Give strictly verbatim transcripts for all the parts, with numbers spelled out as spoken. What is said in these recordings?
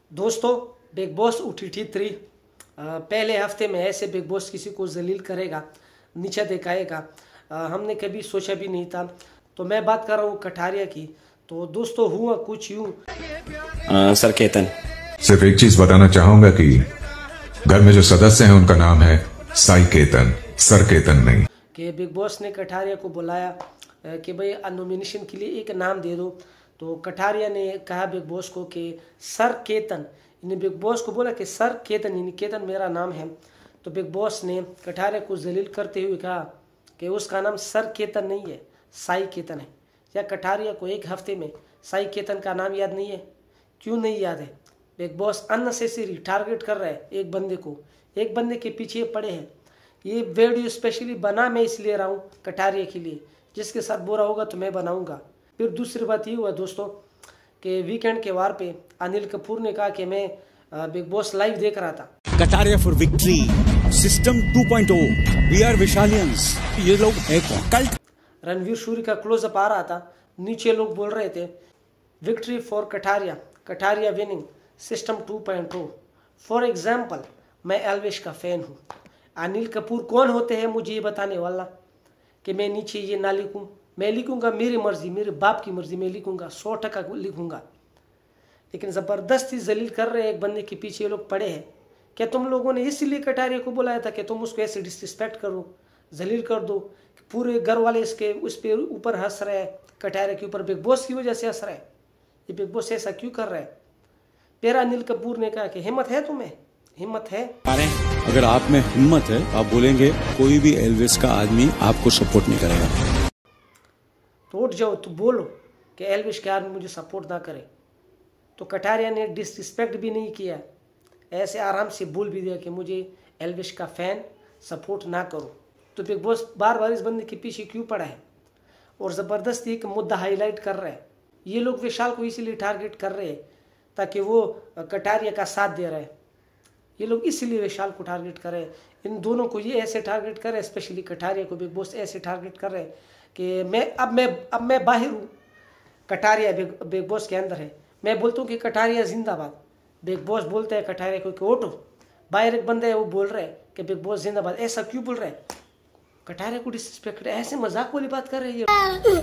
दोस्तों, Bigg Boss O T T three पहले हफ्ते में ऐसे बिग बॉस किसी को जलील करेगा, नीचा दिखाएगा, हमने कभी सोचा भी नहीं था। तो मैं बात कर रहा हूँ कटारिया की। तो दोस्तों, हुआ कुछ यूँ। सर केतन, सिर्फ एक चीज बताना चाहूंगा कि घर में जो सदस्य हैं उनका नाम है साई केतन, सर केतन नहीं। कि बिग बॉस ने कटारिया को बुलाया कि भाई नॉमिनेशन के लिए एक नाम दे दो। तो कटारिया ने कहा बिग बॉस को कि सर केतन। इन्हें बिग बॉस को बोला कि सर केतन, यानी केतन मेरा नाम है। तो बिग बॉस ने कटारिया को जलील करते हुए कहा कि उसका नाम सर केतन नहीं है, साई केतन है। या कटारिया को एक हफ्ते में साई केतन का नाम याद नहीं है? क्यों नहीं याद है? बिग बॉस अननेसेसरी टारगेट कर रहा है एक बंदे को, एक बंदे के पीछे पड़े हैं। ये वीडियो स्पेशली बना मैं इसलिए रहा हूँ कटारिया के लिए, जिसके साथ बुरा होगा तो मैं बनाऊंगा। फिर दूसरी बात ये हुआ दोस्तों कि वीकेंड के वार पे अनिल कपूर ने कहा कि मैं बिग बॉस लाइव देख रहा था। Kataria for victory, system two point o, we are Vishalians. ये लोग है कौन? कल्ट। रणवीर शूरी का क्लोजअप आ रहा था, नीचे लोग बोल रहे थे victory for Kataria, Kataria winning, system two point o. For example, मैं एल्विश का फैन हूँ। अनिल कपूर कौन होते हैं मुझे ये बताने वाला कि मैं नीचे ये ना लिखूँ? मैं लिखूँगा मेरी मर्जी, मेरे बाप की मर्जी, मैं लिखूँगा, सौ टका लिखूँगा। लेकिन ज़बरदस्ती जलील कर रहे हैं एक बंदे के पीछे ये लोग पड़े हैं। क्या तुम लोगों ने इसीलिए कटारिया को बुलाया था कि तुम उसको ऐसे डिसरिस्पेक्ट करो, जलील कर दो? पूरे घर वाले इसके उस पर ऊपर हंस रहे हैं, कटारिया के ऊपर बिग बॉस की वजह से हंस रहे हैं। ये बिग बॉस ऐसा क्यों कर रहा है? फिर अनिल कपूर ने कहा कि हिम्मत है तुम्हें, हिम्मत है? अगर आप में हिम्मत है आप बोलेंगे कोई भी एल्विस का आदमी आपको सपोर्ट नहीं करेगा। तो उठ जाओ, तो बोलो कि एल्विश के आदमी मुझे सपोर्ट ना करे। तो कटारिया ने डिसरिस्पेक्ट भी नहीं किया, ऐसे आराम से बोल भी दिया कि मुझे एल्विश का फैन सपोर्ट ना करो। तो बिग बॉस बार बार इस बंदे के पीछे क्यों पड़ा है और ज़बरदस्ती एक मुद्दा हाईलाइट कर रहा है? ये लोग विशाल को इसीलिए टारगेट कर रहे हैं ताकि वो कटारिया का साथ दे रहे हैं। ये लोग इसीलिए विशाल को टारगेट कर रहे हैं। इन दोनों को ये ऐसे टारगेट कर रहे हैं, स्पेशली कटारिया को बिग बॉस ऐसे टारगेट कर रहे हैं कि मैं अब मैं अब मैं बाहर हूँ, कटारिया बिग बिग बॉस के अंदर है। मैं बोलता हूँ कि कटारिया जिंदाबाद, बिग बॉस बोलते हैं कटारिया को कि ओटो। बाहर एक बंदा है वो बोल रहा है कि बिग बॉस जिंदाबाद। ऐसा क्यों बोल रहा है? कटारिया को डिसरिस्पेक्ट, ऐसे मजाक वाली बात कर रहे हैं ये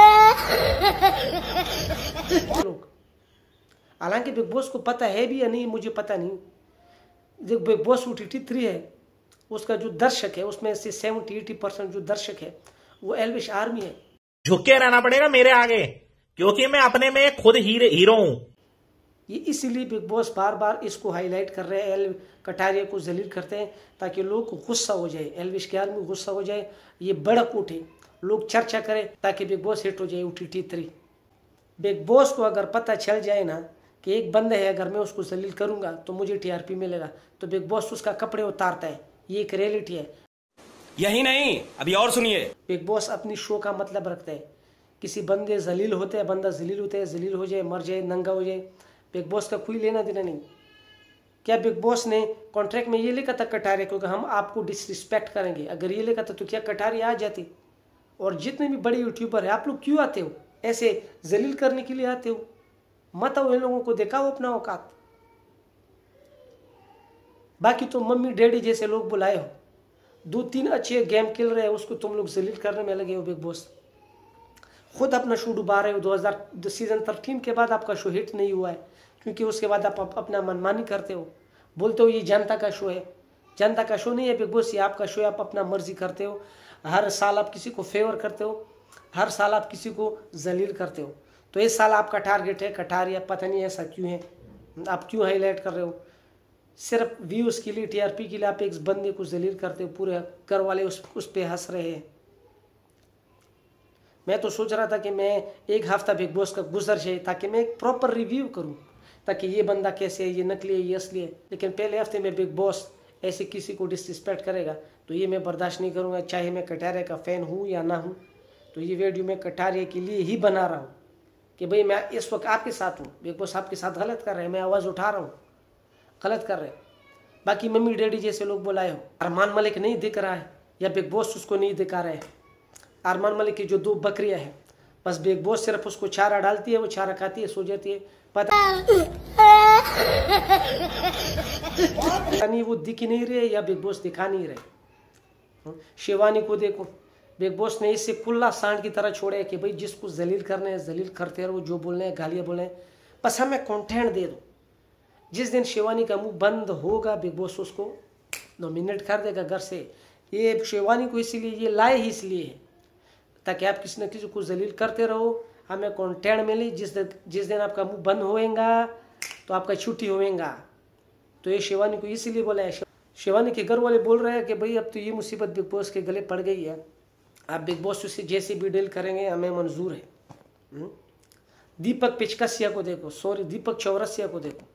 लोग। हालांकि बिग बॉस को पता है भी या नहीं मुझे पता नहीं। जो Bigg Boss O T T three है उसका जो दर्शक है उसमें से सेवेंटी एटी परसेंट जो दर्शक है वो एल्विश आर्मी है। झुक के रहना पड़ेगा मेरे आगे, क्योंकि मैं अपने में खुद हीरे हीरो हूं। ये इसीलिए बिग बॉस बार बार इसको हाईलाइट कर रहे हैं, एल कटारिया को जलील करते हैं ताकि लोग को गुस्सा हो जाए, एल्विश के आदमी गुस्सा हो जाए, ये भड़क उठे, लोग चर्चा करें ताकि बिग बॉस हिट हो जाए O T T three. Bigg Boss को अगर पता चल जाए ना कि एक बंदा है, अगर मैं उसको जलील करूंगा तो मुझे टी आर पी मिलेगा, तो बिग बॉस उसका कपड़े उतारता है। ये एक रियलिटी है। यही नहीं, अभी और सुनिए। बिग बॉस अपनी शो का मतलब रखता है। किसी बंदे जलील होते हैं, बंदा जलील होते हैं, जलील हो जाए, मर जाए, नंगा हो जाए, बिग बॉस का कोई लेना देना नहीं। क्या बिग बॉस ने कॉन्ट्रैक्ट में ये लिखा था कटारिया क्योंकि हम आपको डिसरिस्पेक्ट करेंगे? अगर ये लिखा था तो क्या कटारिया आ जाती? और जितने भी बड़े यूट्यूबर है, आप लोग क्यों आते हो? ऐसे जलील करने के लिए आते हो? मत आओ, इन लोगों को दिखाओ अपना औकात। बाकी तो मम्मी डैडी जैसे लोग बुलाए हो, दो तीन अच्छे गेम खेल रहे हैं, उसको तुम लोग जलील करने में लगे हो। बिग बॉस खुद अपना शो डुबा रहे हो। दो हज़ार सीजन थर्टीन के बाद आपका शो हिट नहीं हुआ है क्योंकि उसके बाद आप अपना मनमानी करते हो, बोलते हो ये जनता का शो है। जनता का शो नहीं है बिग बॉस, ये आपका शो है। आप अपना मर्जी करते हो, हर साल आप किसी को फेवर करते हो, हर साल आप किसी को जलील करते हो। तो इस साल आपका टारगेट है कटारिया, पता नहीं ऐसा क्यों है, आप क्यों हाईलाइट कर रहे हो? सिर्फ व्यूज़ के लिए, टी आर पी के लिए आप एक बंदे को जलील करते हो, पूरे घर वाले उस उस पर हंस रहे हैं। मैं तो सोच रहा था कि मैं एक हफ्ता बिग बॉस का गुजर जाए ताकि मैं एक प्रॉपर रिव्यू करूं, ताकि ये बंदा कैसे है, ये नकली है, ये असली है। लेकिन पहले हफ्ते में बिग बॉस ऐसे किसी को डिसरिस्पेक्ट करेगा तो ये मैं बर्दाश्त नहीं करूंगा, चाहे मैं कटारिया का फ़ैन हूँ या ना हूँ। तो ये वीडियो मैं कटारिया के लिए ही बना रहा हूँ कि भाई मैं इस वक्त आपके साथ हूँ। बिग बॉस आपके साथ गलत कर रहे हैं, मैं आवाज़ उठा रहा हूँ, गलत कर रहे हैं। बाकी मम्मी डैडी जैसे लोग बुलाए हो, अरमान मलिक नहीं दिख रहा है या बिग बॉस उसको नहीं दिखा रहे हैं। अरमान मलिक की जो दो बकरियां हैं, बस बिग बॉस सिर्फ उसको चारा डालती है, वो चारा खाती है, सो जाती है, पता यानी वो दिख ही नहीं रहे या बिग बॉस दिखा नहीं रहे। शिवानी को देखो, बिग बॉस ने इससे कुल्ला सांड की तरह छोड़ा है कि भाई जिसको जलील करने हैं जलील करते रहो, जो बोलने हैं गालियाँ बोले, बस हमें कंटेंट दे दो। जिस दिन शिवानी का मुंह बंद होगा बिग बॉस उसको नॉमिनेट कर देगा घर से। ये शिवानी को इसीलिए ये लाए ही इसलिए है ताकि आप किसी न किसी को जलील करते रहो, हमें कंटेंट मिले। जिस दिन जिस दिन आपका मुंह बंद होएगा तो आपका छुट्टी होएगा। तो ये शिवानी को इसीलिए बोला है। शिवानी के घर वाले बोल रहे हैं कि भाई अब तो ये मुसीबत बिग बॉस के गले पड़ गई है, आप बिग बॉस से जैसे भी डील करेंगे हमें मंजूर है। दीपक पिचकसिया को देखो, सॉरी दीपक चौरसिया को देखो,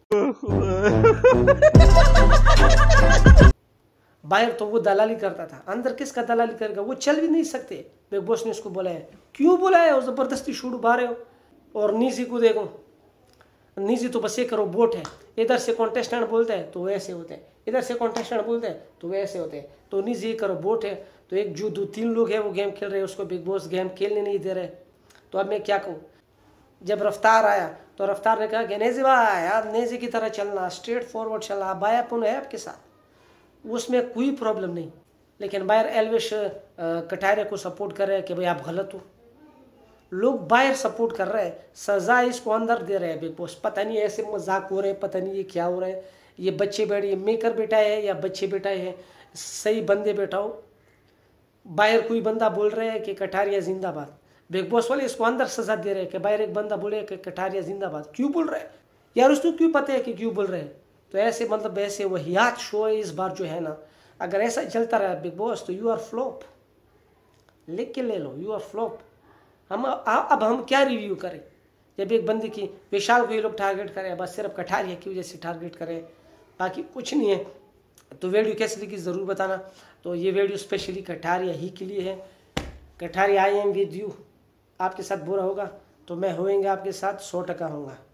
बाहर तो वो दलाली करता था, अंदर किसका दलाली करेगा, वो चल भी नहीं सकते। बिग बॉस ने उसको बोला है, क्यों बोला है, जबरदस्ती शूट बारे हो। और नीजी को देखो, नीजी तो बस ये करो बोट है, इधर से कॉन्टेस्टेंट बोलते हैं तो वैसे होते हैं, इधर से कॉन्टेस्टेंट बोलते हैं तो वैसे होते हैं। तो नीजी करो बोट है। तो एक जो दो तीन लोग हैं वो गेम खेल रहे हैं, उसको बिग बॉस गेम खेलने नहीं दे रहे। तो अब मैं क्या कहूँ। जब रफ्तार आया तो रफ्तार ने कहा कि नेजी भाई यार नेजी की तरह चलना, स्ट्रेट फॉरवर्ड चलना, बायापन है आपके साथ, उसमें कोई प्रॉब्लम नहीं। लेकिन बाहर एल्विश कटारिया को सपोर्ट कर रहे हैं कि भाई आप गलत हो। लोग बाहर सपोर्ट कर रहे हैं, सजा इसको अंदर दे रहे हैं बिग बॉस। पता नहीं ऐसे मजाक हो रहे हैं, पता नहीं ये क्या हो रहा है। ये बच्चे बैठे, ये मेकर बैठाए है या बच्चे बैठाए हैं, सही बंदे बैठाओ। बाहर कोई बंदा बोल रहे हैं कि कटारिया जिंदाबाद, बिग बॉस वाले इसको अंदर सजा दे रहे हैं कि बाहर एक बंदा बोले कि कटारिया जिंदाबाद। क्यों बोल रहे हैं यार, उसको क्यों पता है कि क्यों बोल रहे हैं। तो ऐसे मतलब ऐसे वहियात शो है इस बार जो है ना। अगर ऐसा चलता रहा बिग बॉस तो यू आर फ्लॉप, लिख के ले लो, यू आर फ्लॉप। हम अब हम क्या रिव्यू करें जब एक बंदे की विशाल को ये लोग टारगेट करें, बस सिर्फ कटारिया की वजह से टारगेट करें, बाकी कुछ नहीं है। तो वीडियो कैसी लगी ज़रूर बताना। तो ये वीडियो स्पेशली कटारिया ही के लिए है। Kataria I am with you, आपके साथ बुरा होगा तो मैं होएंगे आपके साथ सौ टका होगा।